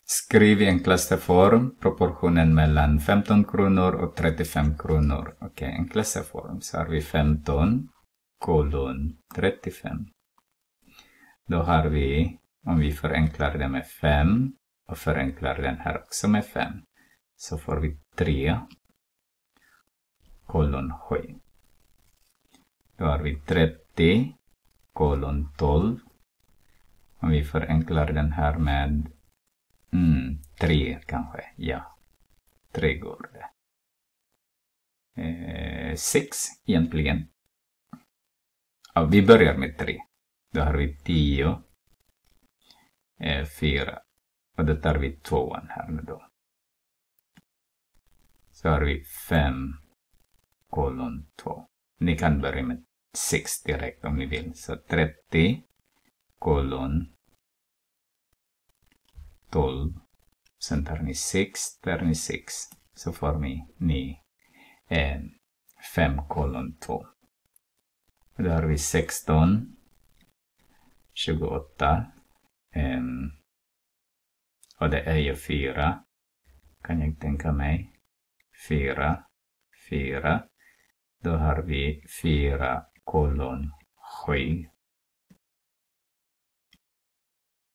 Skriv i enklaste form proportionen mellan 15 kronor och 35 kronor. Okej, enklaste form. Så har vi 15 kolon 35. Då har vi, om vi förenklar det med 5 och förenklar den här också med 5, så får vi 3 kolon 7. Då har vi 30 kolon 12. Om vi förenklar den här med 3 kanske. Ja, 3 går det. 6 egentligen. Ja, vi börjar med 3. Då har vi 10. 4. Och då tar vi 2 här nu då. Så har vi 5 kolon 2. Ni kan börja med 6 direkt om ni vill. Så 30 kolon 12. Sen tar ni 6. Så får ni 5 kolon 2. Då har vi 16. 28. Och det är ju 4. Kan jag tänka mig. 4. Då har vi 4 kolon 7.